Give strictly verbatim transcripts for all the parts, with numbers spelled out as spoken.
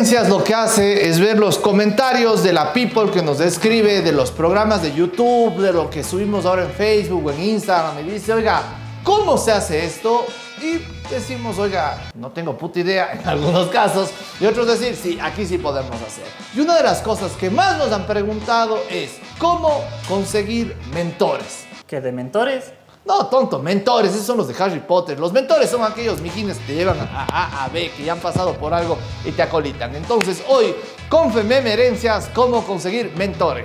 Memerencias lo que hace es ver los comentarios de la people que nos escribe de los programas de YouTube, de lo que subimos ahora en Facebook o en Instagram, y dice, oiga, ¿cómo se hace esto? Y decimos, oiga, no tengo puta idea en algunos casos, y otros decir, sí, aquí sí podemos hacer. Y una de las cosas que más nos han preguntado es, ¿cómo conseguir mentores? ¿Qué, de mentores? No, tonto, mentores, esos son los de Harry Potter. Los mentores son aquellos mijines que te llevan a A, a B, que ya han pasado por algo y te acolitan. Entonces, hoy, con Memerencias, ¿cómo conseguir mentores?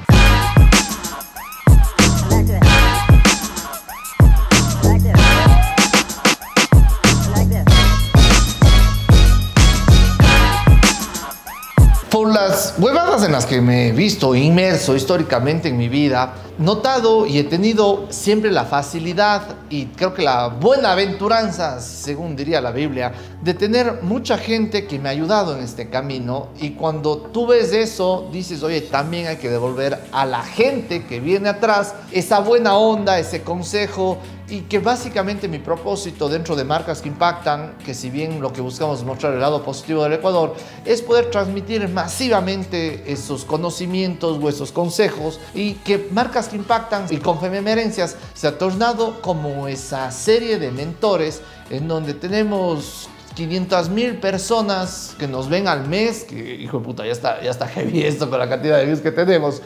Por las huevadas en las que me he visto inmerso históricamente en mi vida, notado y he tenido siempre la facilidad y creo que la buena aventuranza, según diría la Biblia, de tener mucha gente que me ha ayudado en este camino. Y cuando tú ves eso, dices, oye, también hay que devolver a la gente que viene atrás esa buena onda, ese consejo. Y que básicamente mi propósito dentro de Marcas que Impactan, que si bien lo que buscamos es mostrar el lado positivo del Ecuador, es poder transmitir masivamente esos conocimientos o esos consejos, y que Marcas que Impactan y con Memerencias se ha tornado como esa serie de mentores en donde tenemos quinientas mil personas que nos ven al mes, que hijo de puta, ya está, ya está heavy esto con la cantidad de views que tenemos,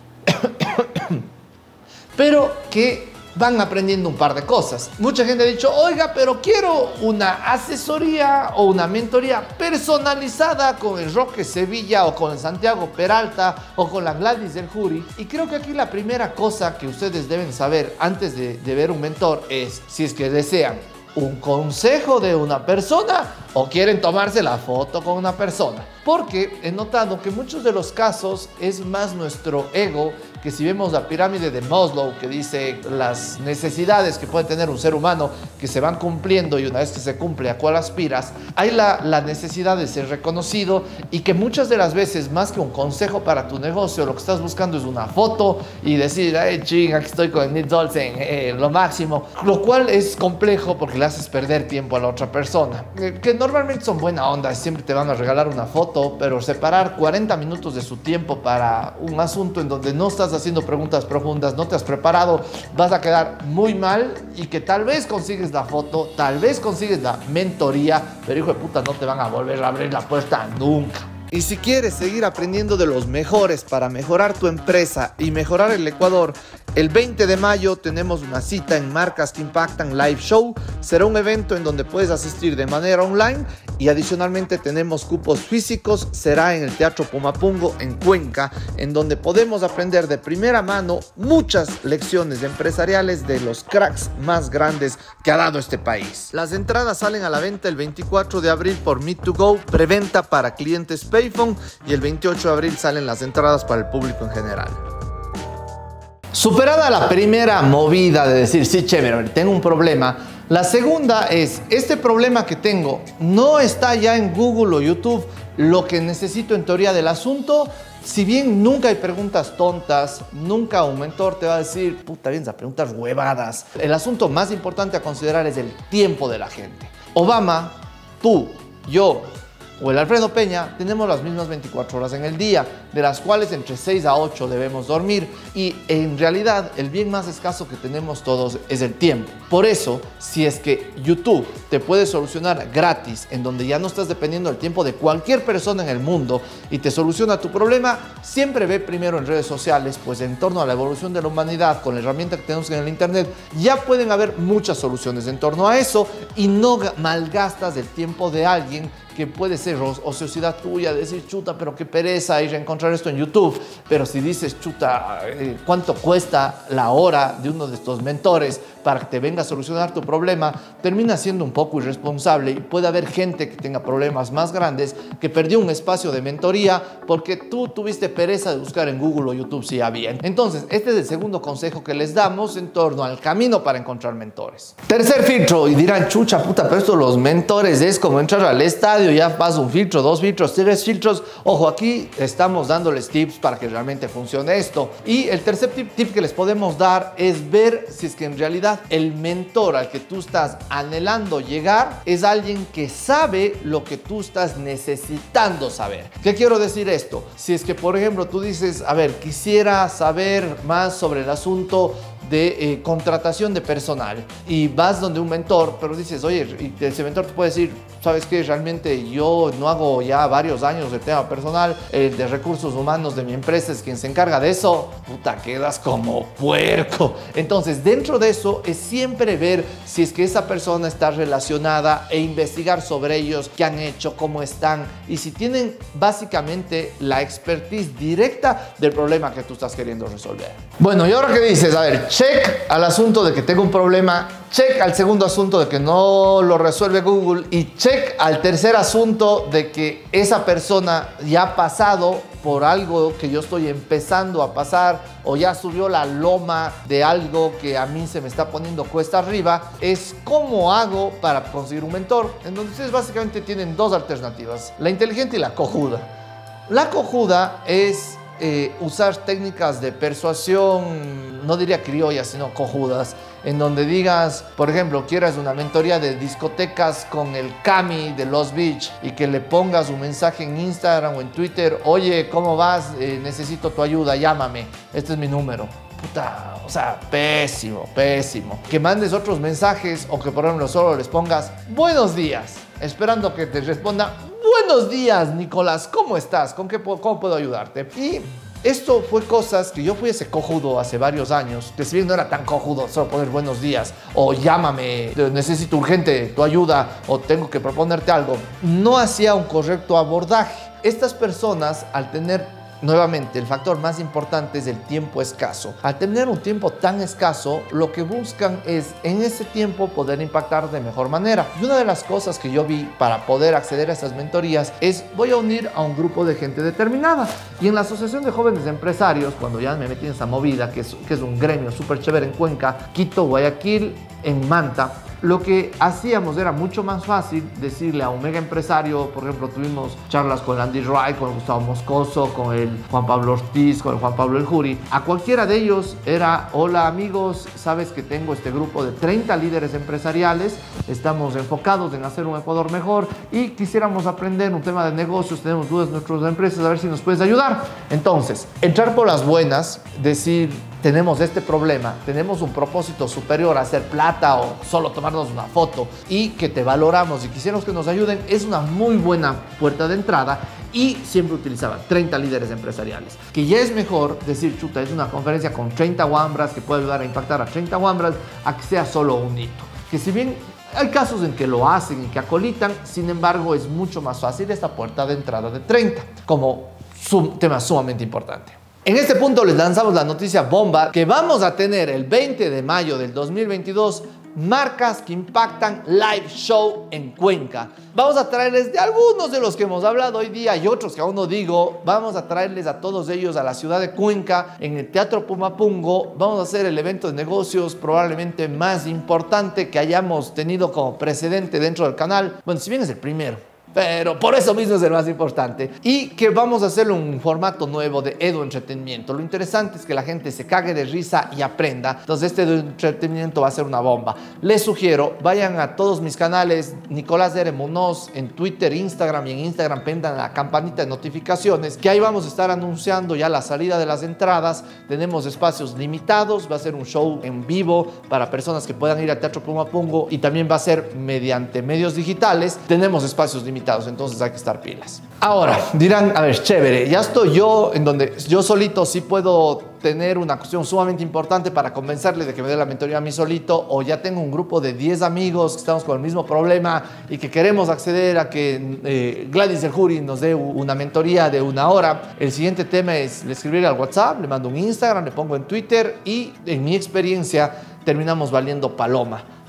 pero que van aprendiendo un par de cosas. Mucha gente ha dicho, oiga, pero quiero una asesoría o una mentoría personalizada con el Roque Sevilla o con el Santiago Peralta o con la Gladys del Jury. Y creo que aquí la primera cosa que ustedes deben saber antes de, de ver un mentor es si es que desean un consejo de una persona o quieren tomarse la foto con una persona. Porque he notado que en muchos de los casos es más nuestro ego, que si vemos la pirámide de Maslow, que dice las necesidades que puede tener un ser humano que se van cumpliendo, y una vez que se cumple, ¿a cuál aspiras? Hay la, la necesidad de ser reconocido, y que muchas de las veces, más que un consejo para tu negocio, lo que estás buscando es una foto y decir, ay, ching, aquí estoy con el Nils Olsen, eh, lo máximo. Lo cual es complejo porque le haces perder tiempo a la otra persona, que, que normalmente son buena onda, siempre te van a regalar una foto, pero separar cuarenta minutos de su tiempo para un asunto en donde no estás haciendo preguntas profundas, no te has preparado, vas a quedar muy mal, y que tal vez consigues la foto, tal vez consigues la mentoría, pero hijo de puta, no te van a volver a abrir la puerta nunca. Y si quieres seguir aprendiendo de los mejores para mejorar tu empresa y mejorar el Ecuador, el veinte de mayo tenemos una cita en Marcas que Impactan Live Show. Será un evento en donde puedes asistir de manera online, y adicionalmente tenemos cupos físicos. Será en el Teatro Pumapungo en Cuenca, en donde podemos aprender de primera mano muchas lecciones empresariales de los cracks más grandes que ha dado este país. Las entradas salen a la venta el veinticuatro de abril por Meet to Go, preventa para clientes Payphone, y el veintiocho de abril salen las entradas para el público en general. Superada la primera movida de decir, sí, chévere, tengo un problema, la segunda es, este problema que tengo no está ya en Google o YouTube. Lo que necesito en teoría del asunto, si bien nunca hay preguntas tontas, nunca un mentor te va a decir, puta, vienes a preguntas huevadas. El asunto más importante a considerar es el tiempo de la gente. Obama, tú, yo o el Alfredo Peña tenemos las mismas veinticuatro horas en el día, de las cuales entre seis a ocho debemos dormir, y en realidad el bien más escaso que tenemos todos es el tiempo. Por eso, si es que YouTube te puede solucionar gratis, en donde ya no estás dependiendo del tiempo de cualquier persona en el mundo, y te soluciona tu problema, siempre ve primero en redes sociales, pues en torno a la evolución de la humanidad, con la herramienta que tenemos en el internet, ya pueden haber muchas soluciones en torno a eso, y no malgastas el tiempo de alguien que puede ser ociosidad tuya, decir, chuta, pero qué pereza ir a encontrar esto en YouTube. Pero si dices, chuta, eh, ¿cuánto cuesta la hora de uno de estos mentores para que te venga a solucionar tu problema? Termina siendo un poco irresponsable, y puede haber gente que tenga problemas más grandes, que perdió un espacio de mentoría porque tú tuviste pereza de buscar en Google o YouTube si había. Entonces, este es el segundo consejo que les damos en torno al camino para encontrar mentores. Tercer filtro, y dirán, chucha, puta, pero esto los mentores es como entrar al estadio radio ya pasa un filtro, dos filtros, tres filtros. Ojo, aquí estamos dándoles tips para que realmente funcione esto. Y el tercer tip, tip que les podemos dar es ver si es que en realidad el mentor al que tú estás anhelando llegar es alguien que sabe lo que tú estás necesitando saber. ¿Qué quiero decir esto? Si es que, por ejemplo, tú dices, a ver, quisiera saber más sobre el asunto de eh, contratación de personal y vas donde un mentor, pero dices, oye, y ese mentor te puede decir, ¿sabes qué? Realmente yo no hago ya varios años el tema personal, el de recursos humanos de mi empresa es quien se encarga de eso. Puta, quedas como puerco. Entonces, dentro de eso es siempre ver si es que esa persona está relacionada e investigar sobre ellos, qué han hecho, cómo están y si tienen básicamente la expertise directa del problema que tú estás queriendo resolver. Bueno, ¿y ahora qué dices? A ver, check al asunto de que tengo un problema, check al segundo asunto de que no lo resuelve Google y check al tercer asunto de que esa persona ya ha pasado por algo que yo estoy empezando a pasar o ya subió la loma de algo que a mí se me está poniendo cuesta arriba. Es cómo hago para conseguir un mentor. Entonces básicamente tienen dos alternativas, la inteligente y la cojuda. La cojuda es Eh, usar técnicas de persuasión, no diría criolla, sino cojudas, en donde digas, por ejemplo, quieras una mentoría de discotecas con el Cami de Los Beach y que le pongas un mensaje en Instagram o en Twitter, oye, ¿cómo vas? Eh, necesito tu ayuda, llámame, este es mi número. Puta, o sea, pésimo, pésimo. Que mandes otros mensajes o que, por ejemplo, solo les pongas buenos días, esperando que te responda buenos días, Nicolás, ¿cómo estás? ¿Con qué, cómo puedo ayudarte? Y esto fue cosas que yo fui ese cojudo hace varios años, que si bien no era tan cojudo solo poner buenos días o llámame, necesito urgente tu ayuda o tengo que proponerte algo, no hacía un correcto abordaje. Estas personas, al tener nuevamente, el factor más importante es el tiempo escaso. Al tener un tiempo tan escaso, lo que buscan es en ese tiempo poder impactar de mejor manera. Y una de las cosas que yo vi para poder acceder a estas mentorías es voy a unir a un grupo de gente determinada. Y en la Asociación de Jóvenes Empresarios, cuando ya me metí en esa movida, que es, que es un gremio súper chévere en Cuenca, Quito, Guayaquil, en Manta, lo que hacíamos era mucho más fácil decirle a un mega empresario, por ejemplo, tuvimos charlas con Andy Wright, con Gustavo Moscoso, con el Juan Pablo Ortiz, con el Juan Pablo El Juri. A cualquiera de ellos era, hola amigos, sabes que tengo este grupo de treinta líderes empresariales, estamos enfocados en hacer un Ecuador mejor y quisiéramos aprender un tema de negocios, tenemos dudas en nuestras empresas, a ver si nos puedes ayudar. Entonces, entrar por las buenas, decir, tenemos este problema, tenemos un propósito superior a hacer plata o solo tomarnos una foto y que te valoramos y quisiéramos que nos ayuden, es una muy buena puerta de entrada. Y siempre utilizaba treinta líderes empresariales, que ya es mejor decir, chuta, es una conferencia con treinta guambras que puede ayudar a impactar a treinta guambras, a que sea solo un hito. Que si bien hay casos en que lo hacen y que acolitan, sin embargo es mucho más fácil esta puerta de entrada de treinta, como un tema sumamente importante. En este punto les lanzamos la noticia bomba que vamos a tener el veinte de mayo del dos mil veintidós marcas que impactan live show en Cuenca. Vamos a traerles de algunos de los que hemos hablado hoy día y otros que aún no digo. Vamos a traerles a todos ellos a la ciudad de Cuenca en el Teatro Pumapungo. Vamos a hacer el evento de negocios probablemente más importante que hayamos tenido como precedente dentro del canal. Bueno, si bien es el primero, pero por eso mismo es el más importante. Y que vamos a hacerle un formato nuevo de edu entretenimiento. Lo interesante es que la gente se cague de risa y aprenda. Entonces este edu entretenimiento va a ser una bomba. Les sugiero, vayan a todos mis canales, Nicolás R. Munoz, en Twitter, Instagram, y en Instagram prendan la campanita de notificaciones, que ahí vamos a estar anunciando ya la salida de las entradas. Tenemos espacios limitados, va a ser un show en vivo para personas que puedan ir al Teatro Pumapungo y también va a ser mediante medios digitales. Tenemos espacios limitados, entonces hay que estar pilas. Ahora, dirán, a ver, chévere, ya estoy yo en donde yo solito sí puedo tener una cuestión sumamente importante para convencerle de que me dé la mentoría a mí solito, o ya tengo un grupo de diez amigos que estamos con el mismo problema y que queremos acceder a que eh, Gladys El Juri nos dé una mentoría de una hora. El siguiente tema es le escribirle al WhatsApp, le mando un Instagram, le pongo en Twitter y en mi experiencia terminamos valiendo paloma.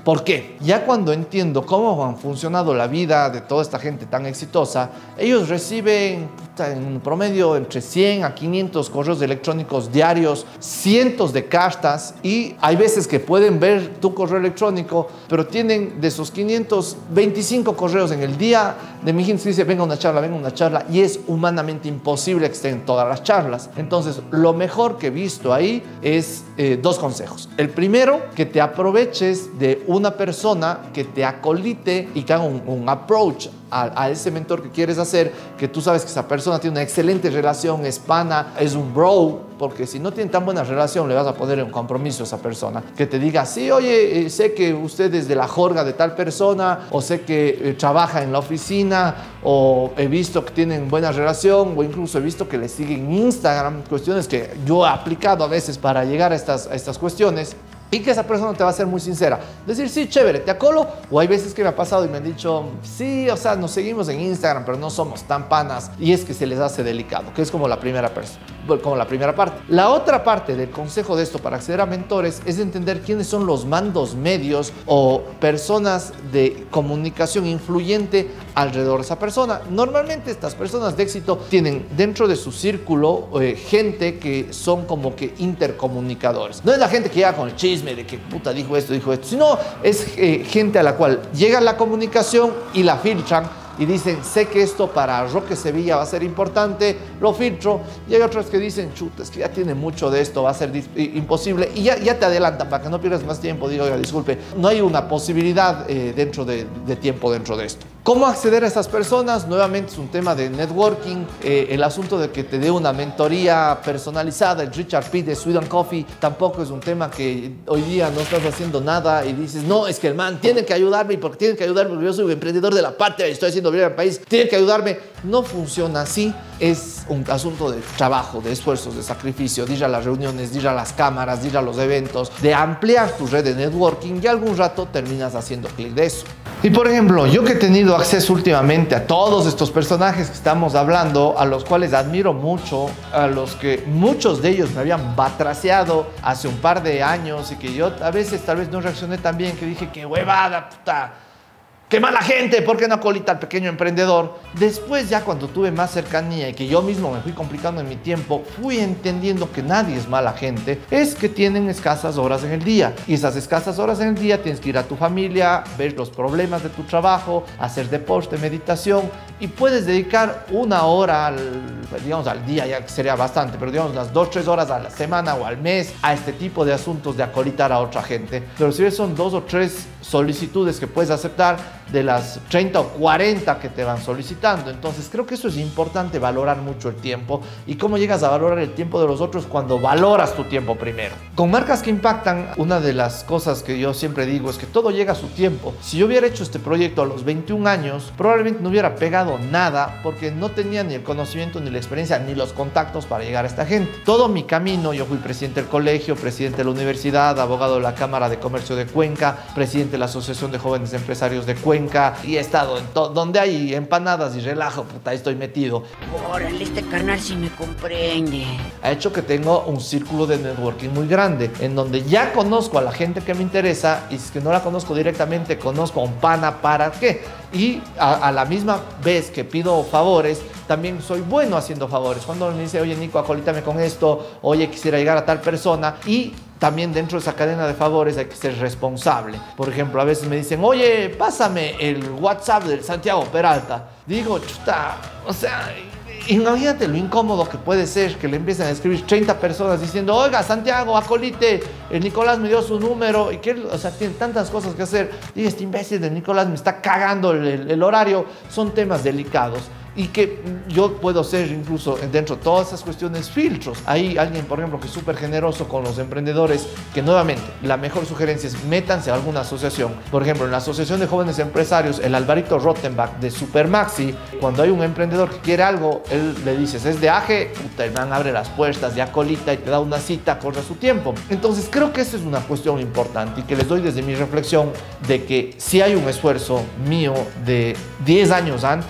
¿Por qué? Ya cuando entiendo cómo han funcionado la vida de toda esta gente tan exitosa, ellos reciben puta, en promedio entre cien a quinientos correos electrónicos diarios, cientos de cartas, y hay veces que pueden ver tu correo electrónico, pero tienen de esos quinientos, veinticinco correos en el día de mi gente que dice venga una charla, venga una charla, y es humanamente imposible que estén todas las charlas. Entonces, lo mejor que he visto ahí es eh, dos consejos. El primero, que te aproveches de una persona que te acolite y que haga un, un approach a, a ese mentor que quieres hacer, que tú sabes que esa persona tiene una excelente relación, es pana, es un bro, porque si no tiene tan buena relación le vas a poner en compromiso a esa persona, que te diga, sí, oye, eh, sé que usted es de la jorga de tal persona, o sé que eh, trabaja en la oficina, o he visto que tienen buena relación, o incluso he visto que le siguen en Instagram, cuestiones que yo he aplicado a veces para llegar a estas, a estas cuestiones. Y que esa persona te va a ser muy sincera. Decir, sí, chévere, te acolo. O hay veces que me ha pasado y me han dicho, sí, o sea, nos seguimos en Instagram, pero no somos tan panas. Y es que se les hace delicado, que es como la primera persona. Como la primera parte. La otra parte del consejo de esto para acceder a mentores es entender quiénes son los mandos medios o personas de comunicación influyente alrededor de esa persona. Normalmente estas personas de éxito tienen dentro de su círculo eh, gente que son como que intercomunicadores. No es la gente que llega con el chisme de que puta dijo esto, dijo esto, sino es eh, gente a la cual llega la comunicación y la filtran y dicen, sé que esto para Roque Sevilla va a ser importante, lo filtro. Y hay otros que dicen, chuta, es que ya tiene mucho de esto, va a ser imposible. Y ya, ya te adelantan para que no pierdas más tiempo. Digo, oiga, disculpe, no hay una posibilidad eh, dentro de, de tiempo dentro de esto. ¿Cómo acceder a estas personas? Nuevamente es un tema de networking. Eh, el asunto de que te dé una mentoría personalizada, el Richard Pitt de Sweden Coffee, tampoco es un tema que hoy día no estás haciendo nada y dices, no, es que el man tiene que ayudarme porque tiene que ayudarme porque yo soy un emprendedor de la patria y estoy haciendo bien al país, tiene que ayudarme. No funciona así. Es un asunto de trabajo, de esfuerzos, de sacrificio, de ir a las reuniones, de ir a las cámaras, de ir a los eventos, de ampliar tu red de networking, y algún rato terminas haciendo clic de eso. Y por ejemplo, yo que he tenido acceso últimamente a todos estos personajes que estamos hablando, a los cuales admiro mucho, a los que muchos de ellos me habían batraceado hace un par de años y que yo a veces tal vez no reaccioné tan bien, que dije, qué huevada, puta, ¡qué mala gente! ¿Por qué no acolita al pequeño emprendedor? Después, ya cuando tuve más cercanía y que yo mismo me fui complicando en mi tiempo, fui entendiendo que nadie es mala gente. Es que tienen escasas horas en el día. Y esas escasas horas en el día tienes que ir a tu familia, ver los problemas de tu trabajo, hacer deporte, meditación. Y puedes dedicar una hora, al, digamos, al día, ya sería bastante, pero digamos las dos, tres horas a la semana o al mes a este tipo de asuntos de acolitar a otra gente. Pero si son dos o tres solicitudes que puedes aceptar de las treinta o cuarenta que te van solicitando. Entonces creo que eso es importante, valorar mucho el tiempo. ¿Y cómo llegas a valorar el tiempo de los otros? Cuando valoras tu tiempo primero. Con marcas que impactan, una de las cosas que yo siempre digo es que todo llega a su tiempo. Si yo hubiera hecho este proyecto a los veintiún años, probablemente no hubiera pegado nada porque no tenía ni el conocimiento, ni la experiencia, ni los contactos para llegar a esta gente. Todo mi camino, yo fui presidente del colegio, presidente de la universidad, abogado de la Cámara de Comercio de Cuenca, presidente de la Asociación de Jóvenes Empresarios de Cuenca, y he estado en todo donde hay empanadas y relajo, puta, ahí estoy metido. Órale, este canal sí me comprende. Ha hecho que tengo un círculo de networking muy grande, en donde ya conozco a la gente que me interesa, y si es que no la conozco directamente, conozco a un pana para qué. Y a, a la misma vez que pido favores, también soy bueno haciendo favores. Cuando me dice, oye Nico, acolítame con esto, oye, quisiera llegar a tal persona, y también dentro de esa cadena de favores hay que ser responsable. Por ejemplo, a veces me dicen, oye, pásame el WhatsApp del Santiago Peralta. Digo, chuta, o sea, imagínate lo incómodo que puede ser que le empiecen a escribir treinta personas diciendo, oiga, Santiago, acolite, el Nicolás me dio su número, y que él, o sea, tiene tantas cosas que hacer. Digo, este imbécil de Nicolás me está cagando el, el, el horario. Son temas delicados. Y que yo puedo ser incluso dentro de todas esas cuestiones filtros. Hay alguien, por ejemplo, que es súper generoso con los emprendedores, que nuevamente la mejor sugerencia es métanse a alguna asociación. Por ejemplo, en la Asociación de Jóvenes Empresarios, el Alvarito Rottenbach de Supermaxi, cuando hay un emprendedor que quiere algo, él le dices, es de Aje, puta, el man abre las puertas, ya colita y te da una cita, corre su tiempo. Entonces creo que esa es una cuestión importante y que les doy desde mi reflexión de que si hay un esfuerzo mío de diez años antes,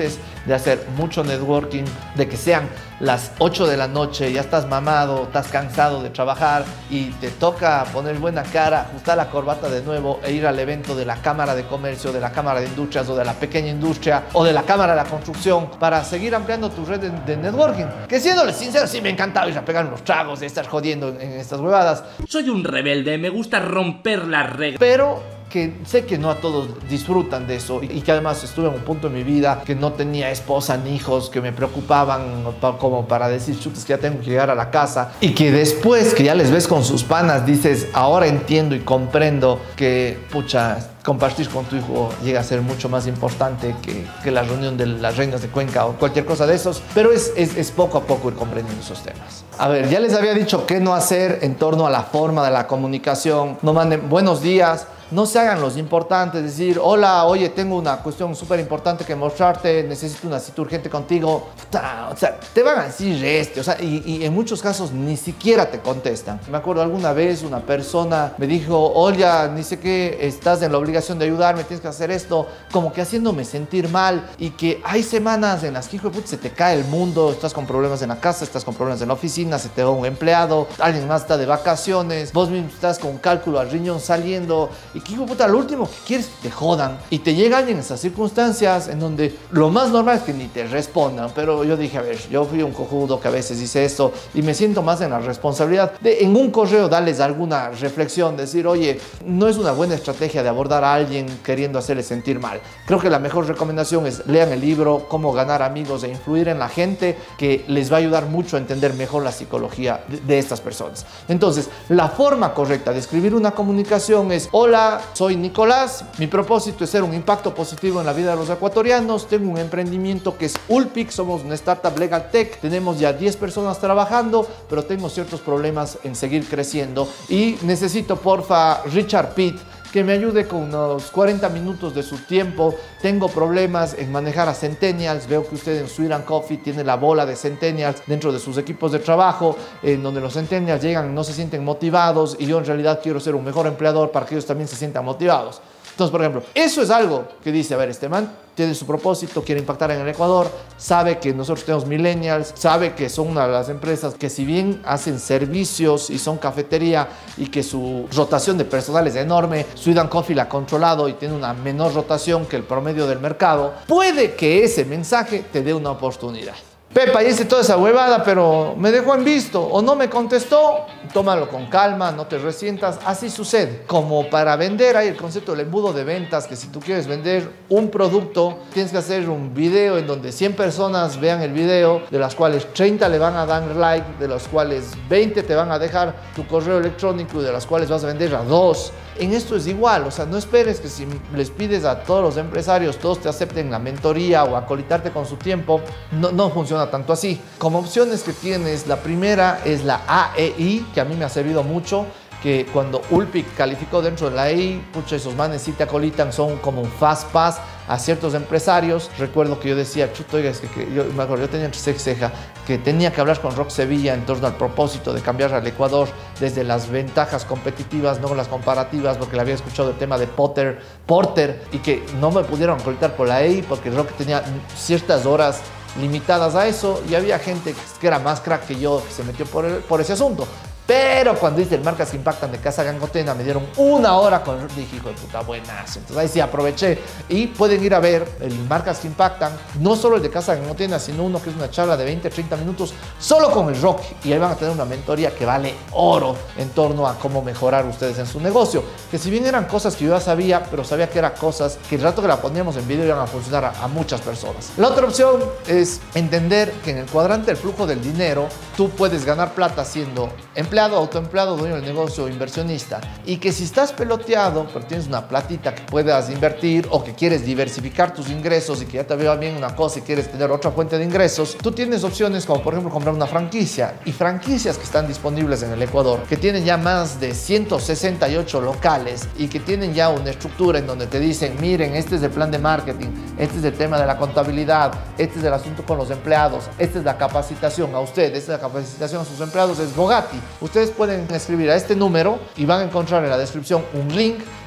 de hacer mucho networking, de que sean las ocho de la noche, ya estás mamado, estás cansado de trabajar y te toca poner buena cara, ajustar la corbata de nuevo e ir al evento de la Cámara de Comercio, de la Cámara de Industrias o de la Pequeña Industria o de la Cámara de la Construcción para seguir ampliando tu red de, de networking. Que siéndoles sincero, sí me encantaba ir a pegar unos tragos y estar jodiendo en, en estas huevadas. Soy un rebelde, me gusta romper las reglas. Pero que sé que no a todos disfrutan de eso y que además estuve en un punto en mi vida que no tenía esposa ni hijos, que me preocupaban como para decir, chutas, que ya tengo que llegar a la casa, y que después que ya les ves con sus panas dices, ahora entiendo y comprendo que, pucha, compartir con tu hijo llega a ser mucho más importante que, que la reunión de las reinas de Cuenca o cualquier cosa de esos, pero es, es, es poco a poco ir comprendiendo esos temas. A ver, ya les había dicho qué no hacer en torno a la forma de la comunicación. No manden buenos días, no se hagan los importantes, decir, hola, oye, tengo una cuestión súper importante que mostrarte, necesito una cita urgente contigo. Puta, o sea, te van a decir este, o sea, y, y en muchos casos ni siquiera te contestan. Me acuerdo alguna vez una persona me dijo, oye, ni sé qué, estás en la obligación de ayudarme, tienes que hacer esto, como que haciéndome sentir mal, y que hay semanas en las que, hijo de puta, se te cae el mundo, estás con problemas en la casa, estás con problemas en la oficina, se te va un empleado, alguien más está de vacaciones, vos mismo estás con un cálculo al riñón saliendo, y que, hijo de puta, lo último que quieres es que te jodan, y te llega alguien en esas circunstancias en donde lo más normal es que ni te respondan. Pero yo dije, a ver, yo fui un cojudo que a veces hice esto y me siento más en la responsabilidad de en un correo darles alguna reflexión, decir, oye, no es una buena estrategia de abordar a alguien queriendo hacerle sentir mal. Creo que la mejor recomendación es lean el libro Cómo ganar amigos e influir en la gente, que les va a ayudar mucho a entender mejor la psicología de, de estas personas. Entonces, la forma correcta de escribir una comunicación es, hola, soy Nicolás, mi propósito es ser un impacto positivo en la vida de los ecuatorianos, tengo un emprendimiento que es Ulpic, somos una startup legal tech, tenemos ya diez personas trabajando, pero tengo ciertos problemas en seguir creciendo y necesito, porfa, Richard Pitt, que me ayude con unos cuarenta minutos de su tiempo. Tengo problemas en manejar a Centennials. Veo que usted en Sweet and Coffee tiene la bola de Centennials dentro de sus equipos de trabajo, en donde los Centennials llegan y no se sienten motivados, y yo en realidad quiero ser un mejor empleador para que ellos también se sientan motivados. Entonces, por ejemplo, eso es algo que dice, a ver, este man tiene su propósito, quiere impactar en el Ecuador, sabe que nosotros tenemos millennials, sabe que son una de las empresas que, si bien hacen servicios y son cafetería y que su rotación de personal es enorme, Sweet and Coffee la ha controlado y tiene una menor rotación que el promedio del mercado, puede que ese mensaje te dé una oportunidad. Pepa, hice toda esa huevada, pero me dejó en visto o no me contestó. Tómalo con calma, no te resientas. Así sucede. Como para vender, hay el concepto del embudo de ventas, que si tú quieres vender un producto, tienes que hacer un video en donde cien personas vean el video, de las cuales treinta le van a dar like, de los cuales veinte te van a dejar tu correo electrónico y de las cuales vas a vender a dos. En esto es igual, o sea, no esperes que si les pides a todos los empresarios, todos te acepten la mentoría o acolitarte con su tiempo. No, no funciona tanto así. Como opciones que tienes, la primera es la A E I, que a mí me ha servido mucho, que cuando Ulpic calificó dentro de la A E I, pucha, esos manes sí te acolitan, son como un fast pass a ciertos empresarios. Recuerdo que yo decía, chuto, oiga, es que, que yo me acuerdo, yo tenía entre ceja y ceja que tenía que hablar con Rock Sevilla en torno al propósito de cambiar al Ecuador desde las ventajas competitivas, no las comparativas, porque le había escuchado el tema de Potter, Porter, y que no me pudieron acolitar por la A E I porque Rock tenía ciertas horas limitadas a eso, y había gente que era más crack que yo que se metió por, el, por ese asunto. Pero cuando hice el Marcas que Impactan de Casa Gangotena, me dieron una hora con el... Dije, hijo de puta, buenazo. Entonces ahí sí aproveché. Y pueden ir a ver el Marcas que Impactan, no solo el de Casa Gangotena, sino uno que es una charla de veinte a treinta minutos solo con el Rock. Y ahí van a tener una mentoría que vale oro en torno a cómo mejorar ustedes en su negocio. Que si bien eran cosas que yo ya sabía, pero sabía que eran cosas que el rato que la poníamos en video iban a funcionar a, a muchas personas. La otra opción es entender que en el cuadrante del flujo del dinero, tú puedes ganar plata siendo empleado, autoempleado, dueño del negocio, inversionista, y que si estás peloteado, pero tienes una platita que puedas invertir, o que quieres diversificar tus ingresos y que ya te vea bien una cosa y quieres tener otra fuente de ingresos, tú tienes opciones como, por ejemplo, comprar una franquicia, y franquicias que están disponibles en el Ecuador, que tienen ya más de ciento sesenta y ocho locales y que tienen ya una estructura en donde te dicen, miren, este es el plan de marketing, este es el tema de la contabilidad, este es el asunto con los empleados, esta es la capacitación a ustedes, esta es la capacitación a sus empleados, es Bogatti. Ustedes pueden escribir a este número y van a encontrar en la descripción un link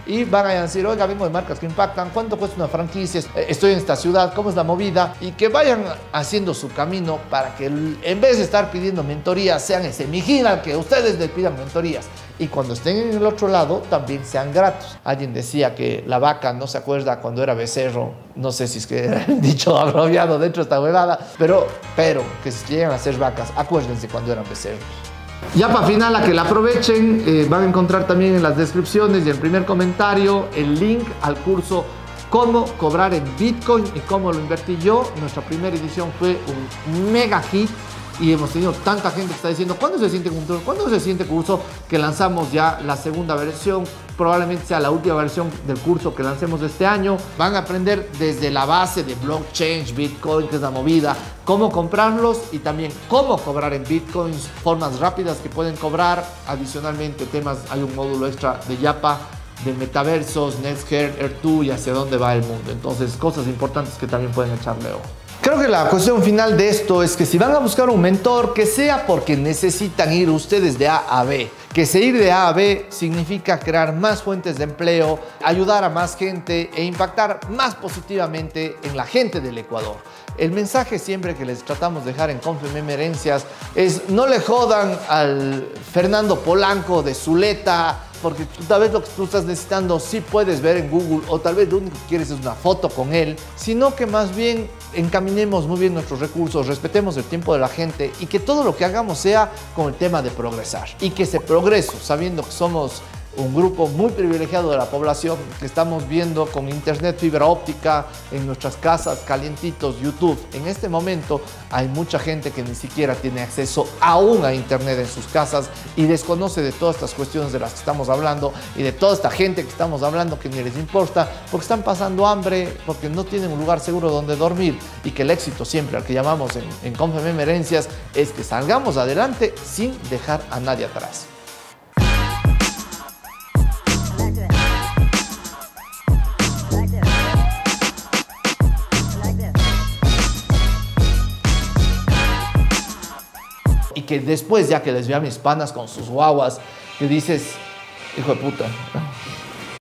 y van a decir, oiga, vengo de marcas que impactan, ¿cuánto cuesta una franquicia? Estoy en esta ciudad, ¿cómo es la movida? Y que vayan haciendo su camino para que en vez de estar pidiendo mentorías, sean ese mijina que ustedes les pidan mentorías. Y cuando estén en el otro lado, también sean gratos. Alguien decía que la vaca no se acuerda cuando era becerro. No sé si es que era el dicho abroviado dentro de esta huevada, pero, pero que si llegan a ser vacas, acuérdense cuando eran becerros. Ya para final, a que la aprovechen, eh, van a encontrar también en las descripciones y el primer comentario el link al curso Cómo cobrar en Bitcoin y cómo lo invertí yo. Nuestra primera edición fue un mega hit. Y hemos tenido tanta gente que está diciendo ¿cuándo se siente curso? ¿Cuándo se siente curso? Que lanzamos ya la segunda versión, probablemente sea la última versión del curso que lancemos este año. Van a aprender desde la base de blockchain, Bitcoin, que es la movida, cómo comprarlos y también cómo cobrar en Bitcoins, formas rápidas que pueden cobrar. Adicionalmente temas, hay un módulo extra de Yapa, de metaversos, Netscape, Air dos y hacia dónde va el mundo. Entonces, cosas importantes que también pueden echarle ojo. Creo que la cuestión final de esto es que si van a buscar un mentor, que sea porque necesitan ir ustedes de A a B. Que se ir de A a B significa crear más fuentes de empleo, ayudar a más gente e impactar más positivamente en la gente del Ecuador. El mensaje siempre que les tratamos de dejar en Confememe Herencias es no le jodan al Fernando Polanco de Zuleta, porque tal vez lo que tú estás necesitando sí puedes ver en Google, o tal vez lo único que quieres es una foto con él, sino que más bien encaminemos muy bien nuestros recursos, respetemos el tiempo de la gente y que todo lo que hagamos sea con el tema de progresar. Y que ese progreso, sabiendo que somos un grupo muy privilegiado de la población, que estamos viendo con internet fibra óptica en nuestras casas, calientitos, YouTube. En este momento hay mucha gente que ni siquiera tiene acceso aún a internet en sus casas y desconoce de todas estas cuestiones de las que estamos hablando y de toda esta gente que estamos hablando que ni les importa porque están pasando hambre, porque no tienen un lugar seguro donde dormir, y que el éxito siempre, al que llamamos en, en Confememe Herencias, es que salgamos adelante sin dejar a nadie atrás. Y que después, ya que les veo a mis panas con sus guaguas, que dices, hijo de puta,